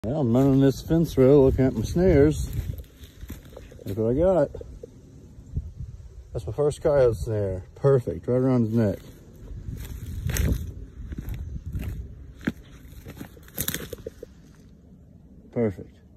Well, I'm running this fence row looking at my snares. Look what I got. That's my first coyote snare. Perfect, right around his neck. Perfect.